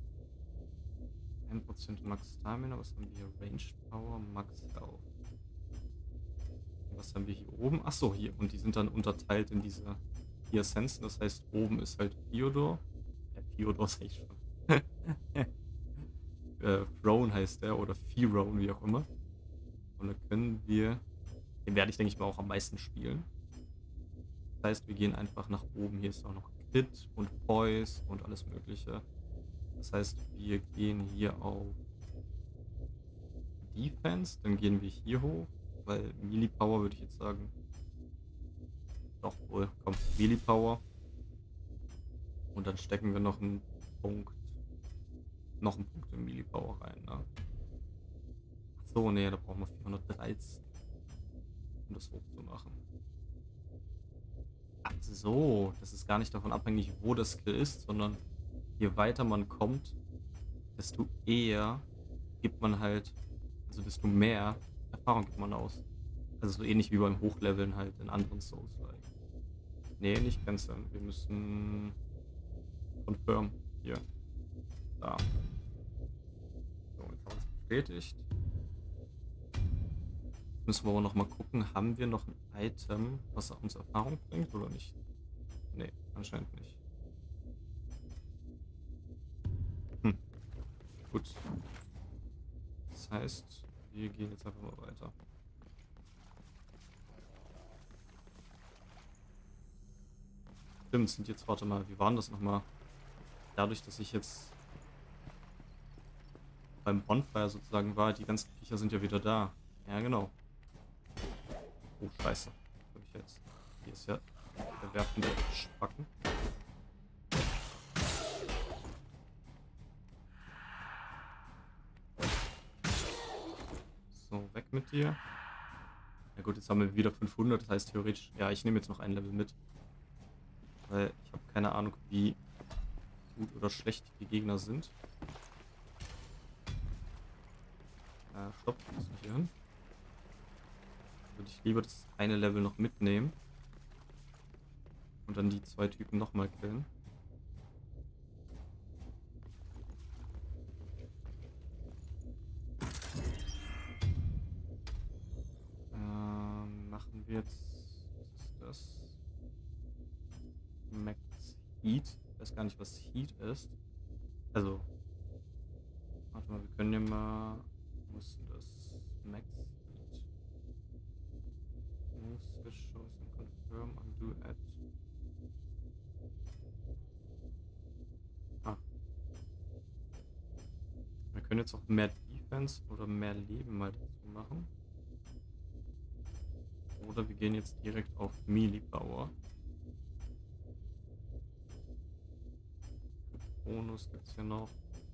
ein Prozent Max Stamina. Was haben wir hier? Ranged Power, Max Health. Was haben wir hier oben? Achso, hier. Und die sind dann unterteilt in diese vier Essenzen. Das heißt, oben ist halt Theodor. Ja, Theodor sag ich schon. äh, Throne heißt der. Oder Throne, wie auch immer. Und dann können wir... Den werde ich, denke ich mal, auch am meisten spielen. Das heißt, wir gehen einfach nach oben. Hier ist auch noch Crit und Poise und alles mögliche. Das heißt, wir gehen hier auf Defense. Dann gehen wir hier hoch. Weil Melee Power würde ich jetzt sagen. Doch wohl, komm, Melee Power. Und dann stecken wir noch einen Punkt. Noch einen Punkt in Melee Power rein, ne? So, ne, da brauchen wir vierhundertdreizehn. Um das hochzumachen. Ach so, das ist gar nicht davon abhängig, wo das Skill ist, sondern je weiter man kommt, desto eher gibt man halt, also desto mehr Erfahrung gibt man aus. Also so ähnlich wie beim Hochleveln halt in anderen Souls-like. Nee, nicht canceln. Wir müssen confirm. Hier. Da. So, jetzt haben wir es bestätigt. Jetzt müssen wir aber noch mal gucken, haben wir noch ein Item, was uns Erfahrung bringt oder nicht? Nee, anscheinend nicht. Hm. Gut. Das heißt, wir gehen jetzt einfach mal weiter. Stimmt, sind jetzt, warte mal, wie war denn das nochmal? Dadurch, dass ich jetzt beim Bonfire sozusagen war, die ganzen Viecher sind ja wieder da. Ja, genau. Oh, scheiße. Was hab ich jetzt? Hier ist ja der werfende Spacken. So, weg mit dir. Ja gut, jetzt haben wir wieder fünfhundert, das heißt theoretisch, ja, ich nehme jetzt noch ein Level mit. Weil ich habe keine Ahnung, wie gut oder schlecht die Gegner sind. Äh, stopp, ich muss nicht hier hin. Würde ich lieber das eine Level noch mitnehmen. Und dann die zwei Typen nochmal killen. Ähm, machen wir jetzt... Was ist das? Max Heat. Ich weiß gar nicht, was Heat ist. Also... Warte mal, wir können ja mal... Wo ist denn das? Max Heat. Move switch shows and confirm undo add. Ah. Wir können jetzt auch mehr Defense oder mehr Leben mal dazu machen. Oder wir gehen jetzt direkt auf Melee Power. Bonus gibt es hier noch.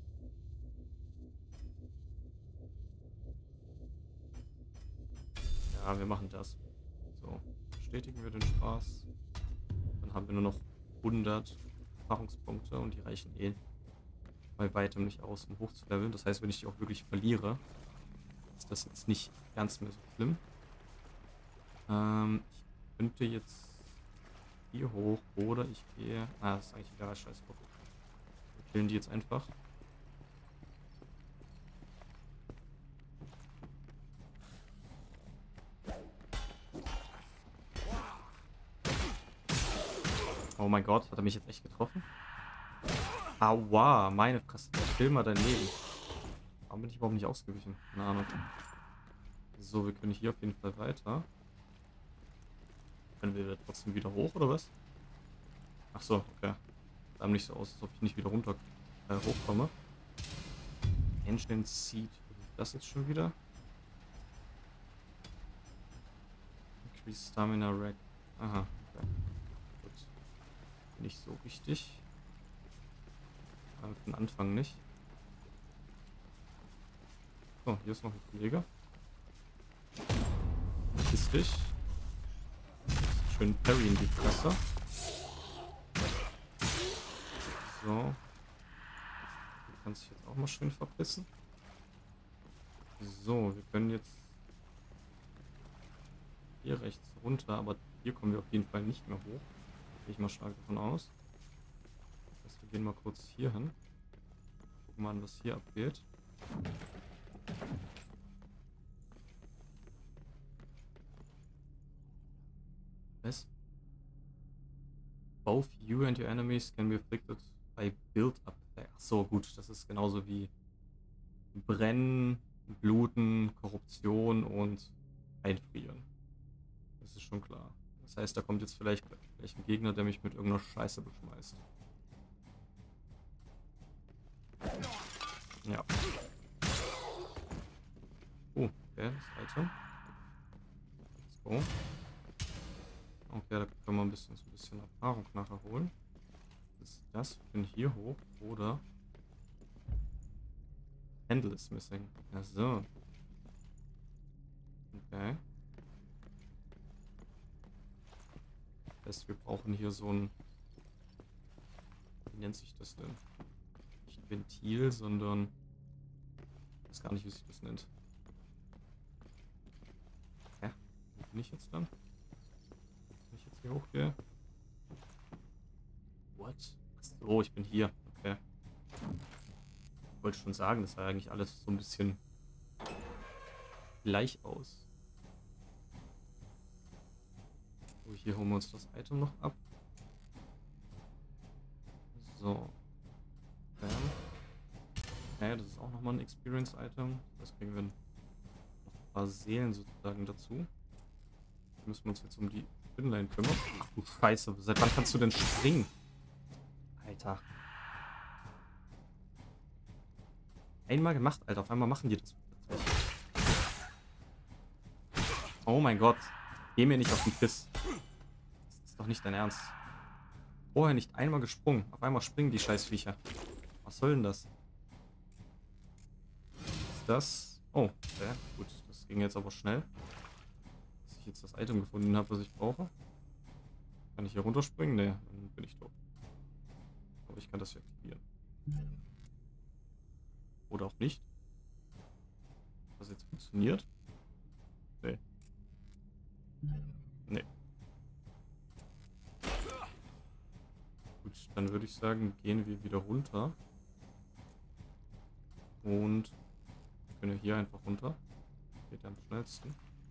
Ja, wir machen das. So, bestätigen wir den Spaß. Dann haben wir nur noch hundert Erfahrungspunkte und die reichen eh bei weitem nicht aus, um hochzuleveln. Das heißt, wenn ich die auch wirklich verliere, ist das jetzt nicht ganz mehr so schlimm. Ähm, ich könnte jetzt hier hoch oder ich gehe... Ah, das ist eigentlich egal, scheiß drauf. Wir killen die jetzt einfach. Oh mein Gott, hat er mich jetzt echt getroffen? Aua, meine Fresse. kill mal dein Leben. Warum bin ich überhaupt nicht ausgewichen? Keine Ahnung. So, wir können hier auf jeden Fall weiter. Können wir trotzdem wieder hoch, oder was? Ach so, okay. Sah nicht so aus, als ob ich nicht wieder runter äh, hochkomme. Ancient Seed. Das jetzt schon wieder? Increase Stamina Rack. Aha, okay. Gut. Nicht so wichtig. Aber für den Anfang nicht. So, hier ist noch ein Kollege. Verpiss dich. Schön Parry in die Fresse. So. Du kannst dich jetzt auch mal schön verpissen. So, wir können jetzt hier rechts runter, aber hier kommen wir auf jeden Fall nicht mehr hoch. Gehe ich mal stark davon aus. Das heißt, wir gehen mal kurz hier hin. Gucken mal an, was hier abgeht. Was? Both you and your enemies can be afflicted by build-up. Ach so, gut, das ist genauso wie Brennen, Bluten, Korruption und Einfrieren. Das ist schon klar. Das heißt, da kommt jetzt vielleicht gleich ein Gegner, der mich mit irgendeiner Scheiße beschmeißt. Ja. Oh, okay, das Item. Let's go. Okay, da können wir ein bisschen, so ein bisschen Erfahrung nachher holen. Was ist das? Ich bin hier hoch, oder? Handle is missing. Ja, so. Okay. Das heißt, wir brauchen hier so ein... Wie nennt sich das denn? Nicht ein Ventil, sondern... Ich weiß gar nicht, wie sich das nennt. Ja, wo bin ich jetzt dann? Wenn ich jetzt hier hochgehe? What? Achso, ich bin hier. Okay. Ich wollte schon sagen, das sah eigentlich alles so ein bisschen gleich aus. So, hier holen wir uns das Item noch ab. So. Bam. Okay, das ist auch nochmal ein Experience-Item. Das kriegen wir noch ein paar Seelen sozusagen dazu. Da müssen wir uns jetzt um die Spinline kümmern. Ach du Scheiße, seit wann kannst du denn springen? Alter. Einmal gemacht, Alter. Auf einmal machen die das. Oh mein Gott. Geh mir nicht auf den Piss. Das ist doch nicht dein Ernst. Vorher nicht einmal gesprungen. Auf einmal springen die Scheißviecher. Was soll denn das? Ist das... Oh, okay. Gut. Das ging jetzt aber schnell. Dass ich jetzt das Item gefunden habe, was ich brauche. Kann ich hier runterspringen? Nee, dann bin ich tot. Aber ich kann das hier aktivieren. Oder auch nicht. Was jetzt funktioniert? Nee. Nee. Gut, dann würde ich sagen, gehen wir wieder runter. Und wir können hier einfach runter. Geht am schnellsten.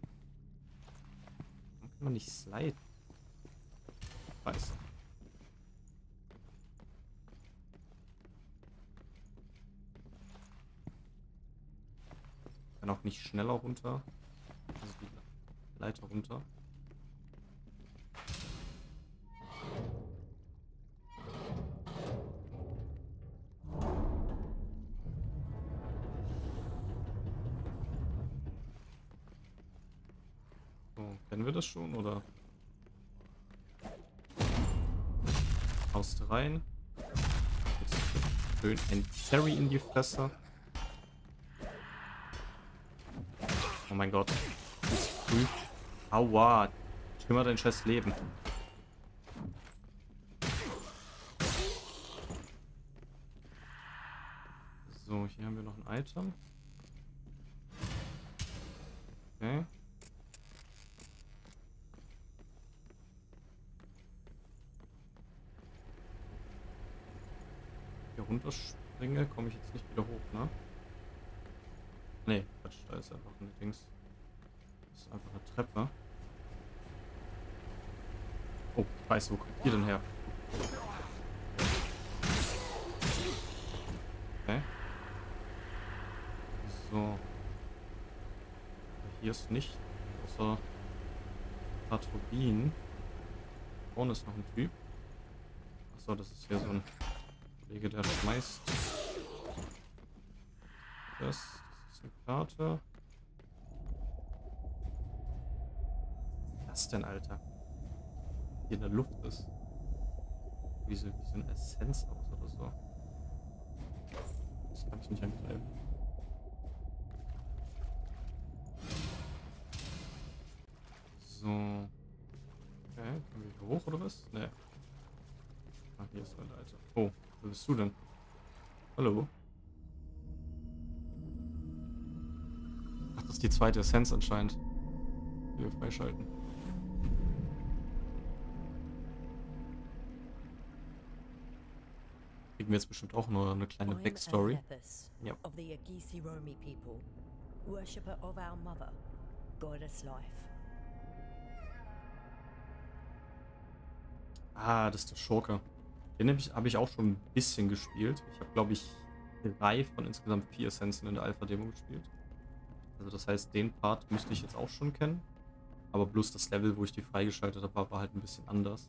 Dann kann man nicht sliden. Scheiße. Kann auch nicht schneller runter. Also die Leiter runter. So, kennen wir das schon, oder? Haust rein. Jetzt schön ein Parry in die Fresse. Oh mein Gott. Das ist früh. Aua. Schimmer dein scheiß Leben. So, hier haben wir noch ein Item. Okay. Hier runterspringe, komme ich jetzt nicht wieder hoch, ne? Nee, Quatsch, da ist einfach ein Dings. Das ist einfach eine Treppe. Oh, ich weiß, wo kommt ihr denn her? Okay. So. Hier ist nicht, außer ein paar Turbinen. Vorne ist noch ein Typ. Achso, das ist hier so ein Kollege, der schmeißt. Das, das ist eine Karte. Was ist das denn, Alter? Hier in der Luft ist. Wie so, wie so eine Essenz aus oder so. Das kann ich nicht angreifen. So. Okay, können wir hier hoch oder was? Ne. Ah, hier ist ein Alter. Oh, wer bist du denn? Hallo? Ach, das ist die zweite Essenz anscheinend, die wir freischalten. Kriegen wir jetzt bestimmt auch nur eine kleine Backstory. Ja. Of the Agisi Romi people, worshipper of our mother, goddess life. Ah, das ist der Schurke. Den habe ich, hab ich auch schon ein bisschen gespielt. Ich habe, glaube ich, drei von insgesamt vier Essenzen in der Alpha-Demo gespielt. Also das heißt, den Part müsste ich jetzt auch schon kennen. Aber bloß das Level, wo ich die freigeschaltet habe, war halt ein bisschen anders.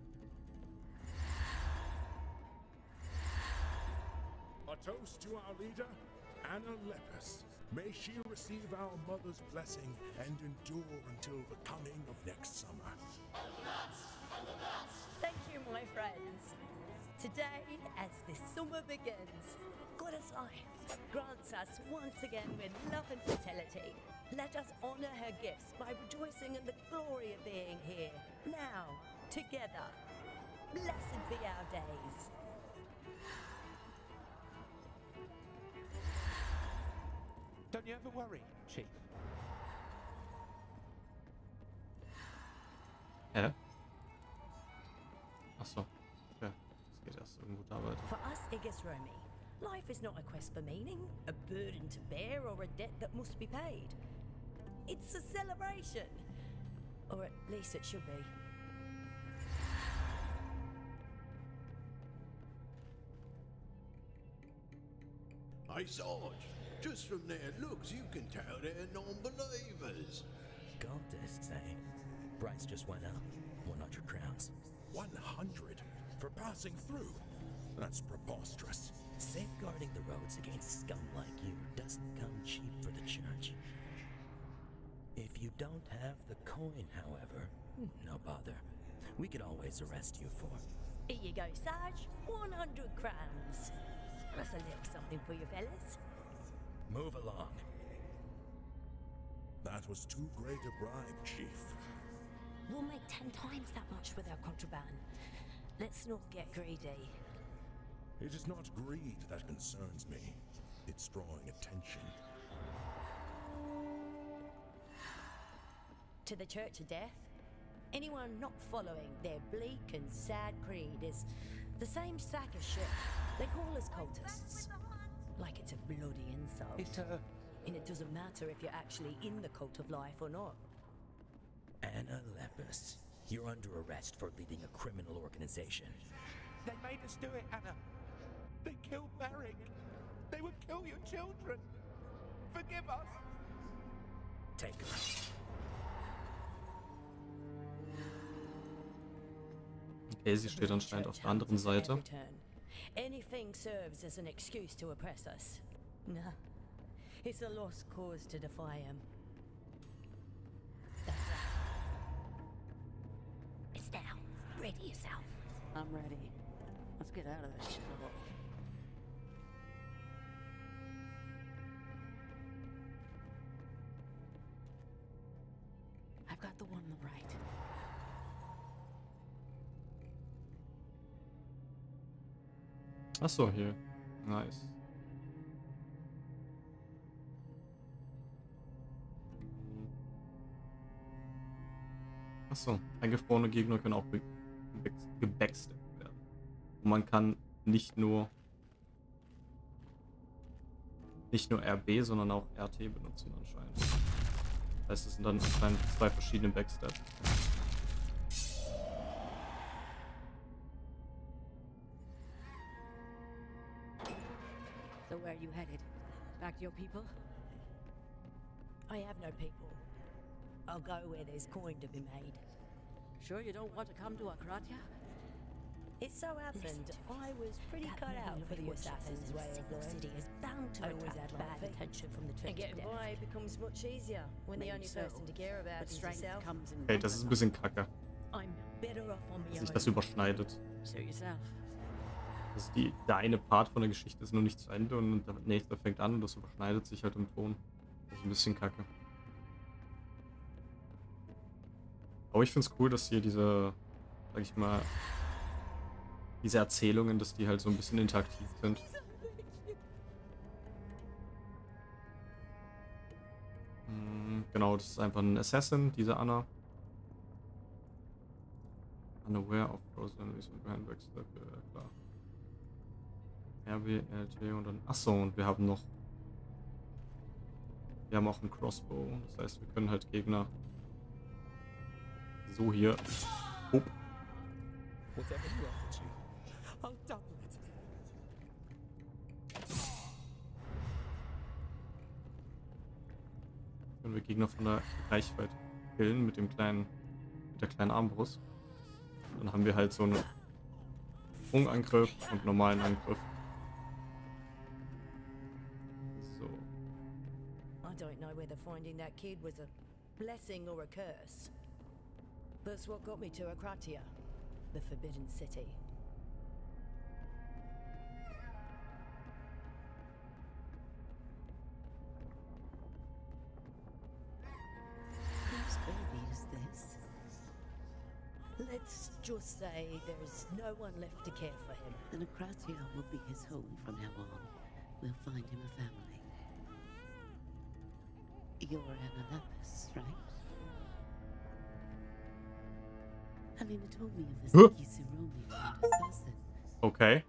A toast to our leader, Anna Lepus. May she receive our mother's blessing and endure until the coming of next summer. Thank you, my friends. Today, as this summer begins, Goddess Life grants us once again with love and fertility. Let us honor her gifts by rejoicing in the glory of being here, now, together. Blessed be our days. Don't you ever worry, Chief? Hä? Achso. Okay. Das geht erst irgendwo da weiter. For us Igis Romi, life is not a quest for meaning, a burden to bear, or a debt that must be paid. It's a celebration. Or at least it should be. Hey, Sarge, just from their looks, you can tell they're non-believers. Goddess, eh? Price just went up. one hundred crowns. one hundred for passing through? That's preposterous. Safeguarding the roads against scum like you doesn't come cheap for the church. If you don't have the coin, however, no bother. We could always arrest you for. Here you go, Sarge. one hundred crowns. That's a little something for you fellas. Move along. That was too great a bribe, Chief. We'll make ten times that much with our contraband. Let's not get greedy. It is not greed that concerns me. It's drawing attention. To the Church of Death, anyone not following their bleak and sad creed is the same sack of shit. They call us cultists. Like it's a bloody insult. It, uh... And it doesn't matter if you're actually in the cult of life or not. Anna Lepus, you're under arrest for leading a criminal organization. They made us do it, Anna. They killed Merrick. They would kill your children. Forgive us. Take her. Okay, sie steht anscheinend auf der anderen Seite. Anything serves as an excuse to oppress us. Nah, it's a lost cause to defy him. That's right. It's down. Ready yourself. I'm ready. Let's get out of this shithole. I've got the one on the right. Achso, hier. Nice. Achso, eingefrorene Gegner können auch gebacksteppt werden. Und man kann nicht nur nicht nur R B, sondern auch R T benutzen anscheinend. Das heißt, es sind dann anscheinend zwei verschiedene Backsteps. are you headed? Back to your people? I have no people. I'll go where there's coin to be made. Sure you don't want to come to Akratia? It so happened I was pretty cut out for the assassin's way of life. City is bound to attract bad attention from the Church. And getting by becomes much easier when the only person to care about is yourself. Okay, das ist ein bisschen kacke, I'm better off on my dass sich own. das überschneidet. Suit yourself. Das ist die, der eine Part von der Geschichte ist noch nicht zu Ende und der nächste fängt an und das überschneidet sich halt im Ton. Das ist ein bisschen kacke. Aber ich finde es cool, dass hier diese, sag ich mal, diese Erzählungen, dass die halt so ein bisschen interaktiv sind. Hm, genau, das ist einfach ein Assassin, diese Anna. Unaware of frozen enemies and behind backstab, ja klar. R B, L T und dann... Achso, und wir haben noch... Wir haben auch einen Crossbow, das heißt, wir können halt Gegner... So hier... Hup. Whatever he offers you, I'll double it. Können wir Gegner von der Reichweite killen mit dem kleinen, mit der kleinen Armbrust. Dann haben wir halt so einen Sprungangriff und einen normalen Angriff. So. I don't know whether finding that kid was a blessing or a curse. That's what got me to Akratia, the Forbidden City. Whose baby is this? Let's just say there's no one left to care for him. Then Akratia will be his home from now on. We'll find him a family. You're Anna Lapis, right? Alina told me of this Huh? Kisuromi assassin. Okay.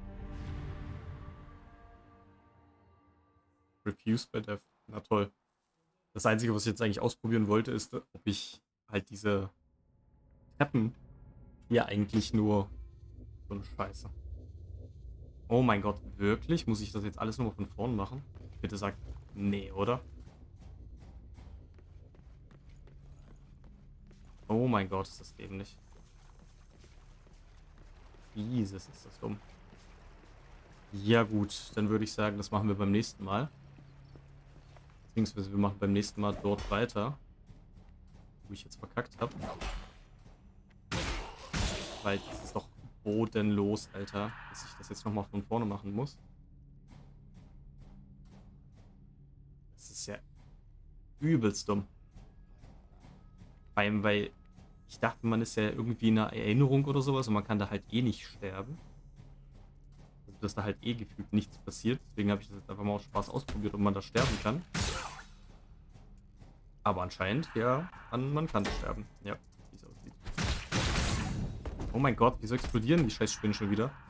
Refused by Death. Na toll. Das Einzige, was ich jetzt eigentlich ausprobieren wollte, ist, ob ich halt diese Treppen hier eigentlich nur so eine Scheiße. Oh mein Gott, wirklich? Muss ich das jetzt alles nochmal von vorn machen? Bitte sag, nee, oder? Oh mein Gott, ist das dämlich. Jesus, ist das dumm. Ja gut, dann würde ich sagen, das machen wir beim nächsten Mal. Beziehungsweise wir machen beim nächsten Mal dort weiter. Wo ich jetzt verkackt habe. Weil das ist doch bodenlos, Alter, dass ich das jetzt nochmal von vorne machen muss. Das ist ja übelst dumm. Vor allem, weil ich dachte, man ist ja irgendwie in einer Erinnerung oder sowas und man kann da halt eh nicht sterben. Also, dass da halt eh gefühlt nichts passiert. Deswegen habe ich das jetzt einfach mal aus Spaß ausprobiert, ob man da sterben kann. Aber anscheinend, ja, man, man kann sterben. Ja, wie es aussieht. Oh mein Gott, wieso explodieren die scheiß Spinnen schon wieder?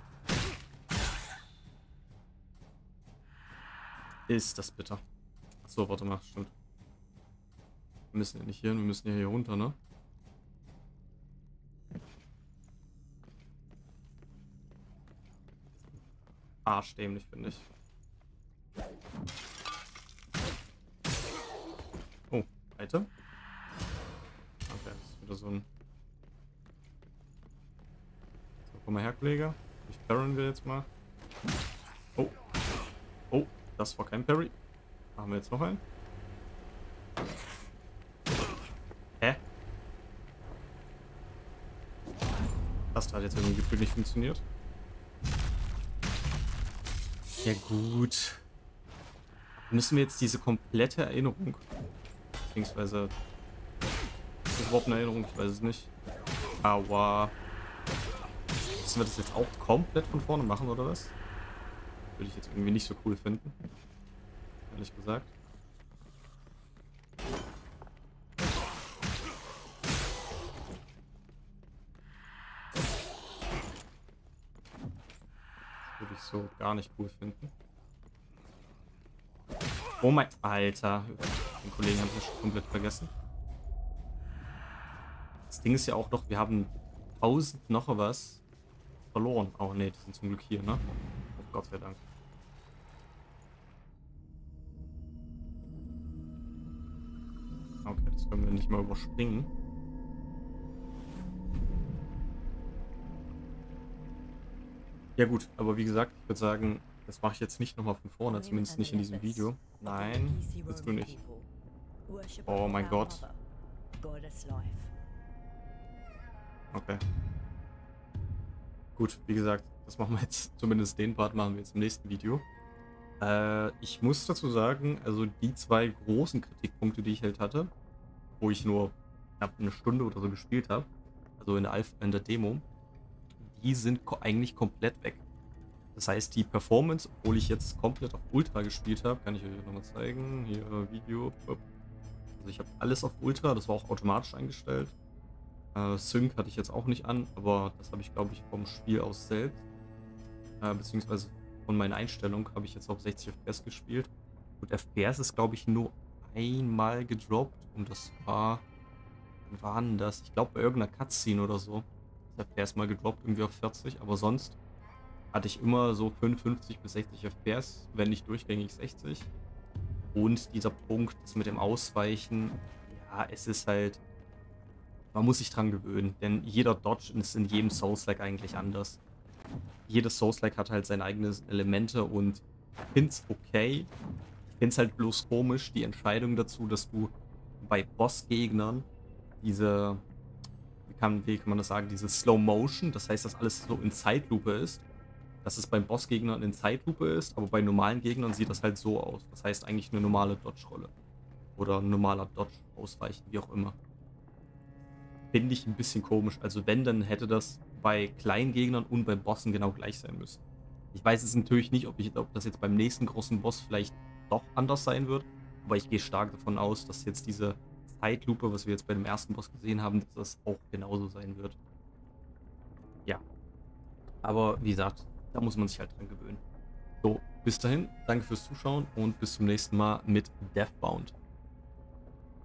Ist das bitter. Achso, warte mal, stimmt. Wir müssen ja nicht hier hin, wir müssen ja hier runter, ne? Arschdämlich, finde ich. Oh, Item? Okay, das ist wieder so ein... So, komm mal her, Kollege. Ich parren wir jetzt mal. Oh. Oh, das war kein Parry. Machen wir jetzt noch einen. Hä? Das hat jetzt irgendwie gefühlt nicht funktioniert. Ja gut. Müssen wir jetzt diese komplette Erinnerung... Beziehungsweise... Ist das überhaupt eine Erinnerung? Ich weiß es nicht. Aua. Müssen wir das jetzt auch komplett von vorne machen, oder was? Würde ich jetzt irgendwie nicht so cool finden. Ehrlich gesagt. Würde ich so gar nicht cool finden. Oh mein... Alter. Den Kollegen habe ich schon komplett vergessen. Das Ding ist ja auch noch, wir haben tausend noch was verloren. Oh ne, die sind zum Glück hier, ne? Oh Gott sei Dank. Das können wir nicht mal überspringen. Ja gut, aber wie gesagt, ich würde sagen, das mache ich jetzt nicht nochmal von vorne, zumindest nicht in diesem Video. Nein, willst du nicht. Oh mein Gott. Okay. Gut, wie gesagt, das machen wir jetzt, zumindest den Part machen wir jetzt im nächsten Video. Äh, ich muss dazu sagen, also die zwei großen Kritikpunkte, die ich halt hatte, wo ich nur knapp eine Stunde oder so gespielt habe, also in der, Alpha, in der Demo, die sind ko eigentlich komplett weg. Das heißt, die Performance, obwohl ich jetzt komplett auf Ultra gespielt habe, kann ich euch nochmal zeigen, hier Video, also ich habe alles auf Ultra, das war auch automatisch eingestellt. Äh, Sync hatte ich jetzt auch nicht an, aber das habe ich, glaube ich, vom Spiel aus selbst, äh, beziehungsweise von meiner Einstellung habe ich jetzt auf sechzig F P S gespielt. Und F P S ist, glaube ich, nur einmal gedroppt und das war, wann war denn das? Ich glaube bei irgendeiner Cutscene oder so. Das F P S mal gedroppt, irgendwie auf vierzig, aber sonst hatte ich immer so fünfundfünfzig bis sechzig F P S, wenn nicht durchgängig sechzig. Und dieser Punkt, das mit dem Ausweichen, ja, es ist halt, man muss sich dran gewöhnen, denn jeder Dodge ist in jedem Souls-like eigentlich anders. Jedes Souls-like hat halt seine eigenen Elemente und ich finde es okay. Ich finde es halt bloß komisch, die Entscheidung dazu, dass du bei Bossgegnern diese, wie kann, wie kann man das sagen, diese Slow Motion, das heißt, dass alles so in Zeitlupe ist, dass es beim Bossgegnern in Zeitlupe ist, aber bei normalen Gegnern sieht das halt so aus. Das heißt eigentlich eine normale Dodge-Rolle. Oder ein normaler Dodge ausweichen, wie auch immer. Finde ich ein bisschen komisch. Also wenn, dann hätte das bei kleinen Gegnern und bei Bossen genau gleich sein müssen. Ich weiß jetzt natürlich nicht, ob, ich, ob das jetzt beim nächsten großen Boss vielleicht doch anders sein wird. Aber ich gehe stark davon aus, dass jetzt diese Zeitlupe, was wir jetzt bei dem ersten Boss gesehen haben, dass das auch genauso sein wird. Ja. Aber wie gesagt, da muss man sich halt dran gewöhnen. So, bis dahin, danke fürs Zuschauen und bis zum nächsten Mal mit Deathbound.